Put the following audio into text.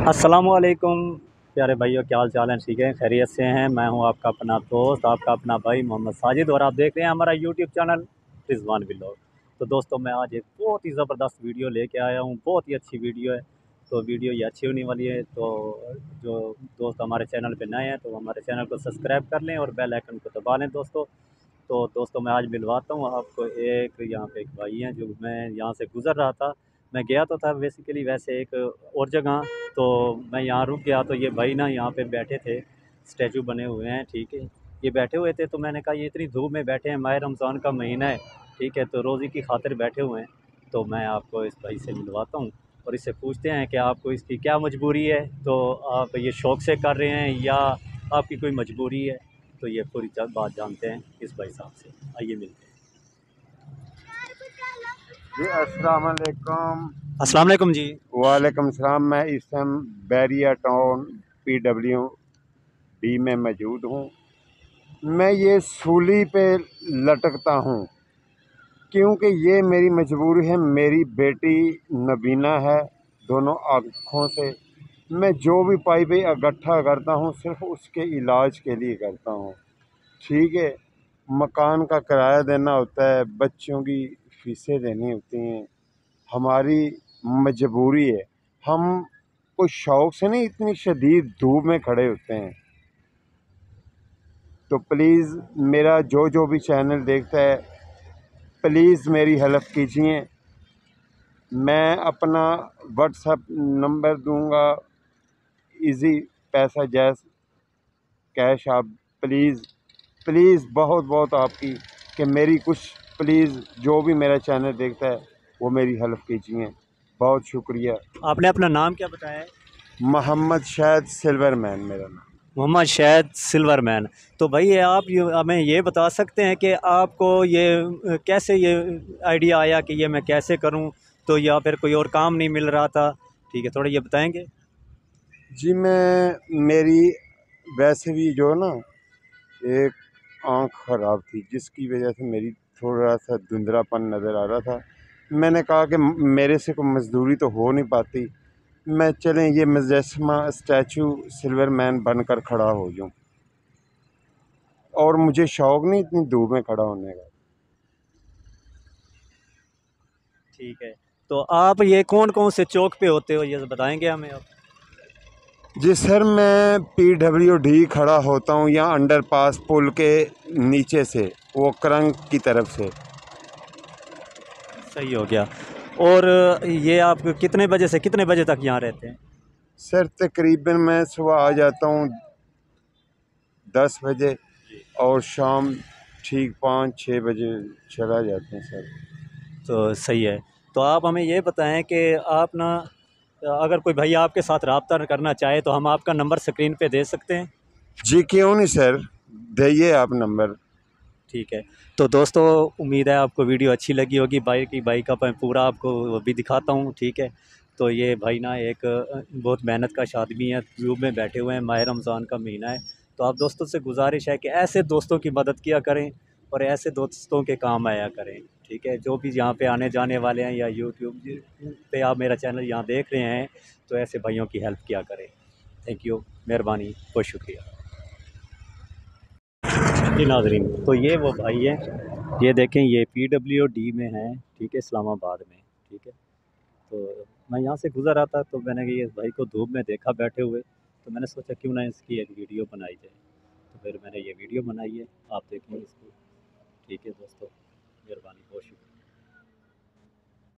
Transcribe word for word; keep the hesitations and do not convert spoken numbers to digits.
अस्सलामुअलैकुम प्यारे भाइयों, क्या हाल चाल है? ठीक है, खैरियत से हैं। मैं हूं आपका अपना दोस्त, आपका अपना भाई मोहम्मद साजिद, और आप देख रहे हैं हमारा यूट्यूब चैनल रिजवान व्लॉग। तो दोस्तों, मैं आज एक बहुत ही ज़बरदस्त वीडियो लेके आया हूं। बहुत ही अच्छी वीडियो है, तो वीडियो ये अच्छी होने वाली है। तो जो दोस्त हमारे चैनल पर नए हैं तो हमारे चैनल को सब्सक्राइब कर लें और बेल आइकन को दबा लें दोस्तों। तो दोस्तों, मैं आज मिलवाता हूँ आपको एक, यहाँ पे एक भाई हैं जो, मैं यहाँ से गुज़र रहा था। मैं गया तो था बेसिकली वैसे एक और जगह, तो मैं यहाँ रुक गया तो ये भाई ना यहाँ पे बैठे थे, स्टैचू बने हुए हैं, ठीक है। ये बैठे हुए थे तो मैंने कहा ये इतनी धूप में बैठे हैं, माह रमज़ान का महीना है, ठीक है, तो रोज़ी की खातिर बैठे हुए हैं। तो मैं आपको इस भाई से मिलवाता हूँ और इससे पूछते हैं कि आपको इसकी क्या मजबूरी है। तो आप ये शौक़ से कर रहे हैं या आपकी कोई मजबूरी है? तो ये पूरी बात जानते हैं इस भाई साहब से। आइए मिलते हैं। जी अस्सलाम वालेकुम। अस्सलाम वालेकुम जी। वालेकुम सलाम। मैं इस time Bairia town P W D में मौजूद हूँ। मैं ये सूली पे लटकता हूँ क्योंकि ये मेरी मजबूरी है। मेरी बेटी नबीना है, दोनों आँखों से मैं जो भी पाई भी इकट्ठा करता हूँ सिर्फ उसके इलाज के लिए करता हूँ, ठीक है। मकान का किराया देना होता है, बच्चों की फीसें देनी होती हैं, हमारी मजबूरी है। हम कोई शौक़ से नहीं इतनी शदीद धूप में खड़े होते हैं। तो प्लीज़ मेरा जो जो भी चैनल देखता है, प्लीज़ मेरी हेल्प कीजिए। मैं अपना व्हाट्सएप नंबर दूंगा, इजी पैसा जैस कैश। आप प्लीज़ प्लीज़ बहुत बहुत आपकी कि मेरी कुछ प्लीज़ जो भी मेरा चैनल देखता है वो मेरी हेल्प कीजिए। बहुत शुक्रिया। आपने अपना नाम क्या बताया है? मोहम्मद शाहिद सिल्वरमैन मेरा नाम। मोहम्मद शाहिद सिल्वरमैन। तो भाई ये आप ये हमें ये बता सकते हैं कि आपको ये अ, कैसे ये आइडिया आया कि ये मैं कैसे करूं, तो या फिर कोई और काम नहीं मिल रहा था? ठीक है, थोड़ा ये बताएंगे। जी मैं मेरी वैसे भी जो ना एक आँख ख़राब थी जिसकी वजह से मेरी थोड़ा सा धुंधलापन नज़र आ रहा था। मैंने कहा कि मेरे से कोई मज़दूरी तो हो नहीं पाती, मैं चलें ये मुजस्समा स्टैचू सिल्वरमैन बनकर खड़ा हो जाऊं। और मुझे शौक़ नहीं इतनी धूप में खड़ा होने का। ठीक है, तो आप ये कौन कौन से चौक पे होते हो ये बताएंगे हमें आप? जी सर, मैं पी डब्ल्यू डी खड़ा होता हूँ या अंडर पास पुल के नीचे से, वो करंग की तरफ से। सही हो गया। और ये आप कितने बजे से कितने बजे तक यहाँ रहते हैं? सर तकरीबन मैं सुबह आ जाता हूँ दस बजे और शाम ठीक पाँच छः बजे चला जाते हैं सर। तो सही है। तो आप हमें ये बताएं कि आप ना, अगर कोई भैया आपके साथ रब्ता करना चाहे तो हम आपका नंबर स्क्रीन पे दे सकते हैं? जी क्यों नहीं सर, दीजिए आप नंबर। ठीक है। तो दोस्तों, उम्मीद है आपको वीडियो अच्छी लगी होगी। भाई की भाई का मैं पूरा आपको भी दिखाता हूँ, ठीक है। तो ये भाई ना एक बहुत मेहनत का आदमी है, धूप में बैठे हुए हैं, माह रमज़ान का महीना है। तो आप दोस्तों से गुजारिश है कि ऐसे दोस्तों की मदद किया करें और ऐसे दोस्तों के काम आया करें, ठीक है। जो भी यहाँ पे आने जाने वाले हैं या यूट्यूब पे आप मेरा चैनल यहाँ देख रहे हैं, तो ऐसे भाइयों की हेल्प किया करें। थैंक यू, मेहरबानी, बहुत शुक्रिया जी नाज़रीन। तो ये वो भाई हैं, ये देखें, ये पी डब्ल्यू डी में है, ठीक है, इस्लामाबाद में, ठीक है। तो मैं यहाँ से गुज़र रहा था तो मैंने ये भाई को धूप में देखा बैठे हुए, तो मैंने सोचा क्यों ना इसकी एक वीडियो बनाई जाए। तो फिर मैंने ये वीडियो बनाई है, आप देखें इसको, ठीक है दोस्तों, मेहरबानी, बहुत शुक्रिया।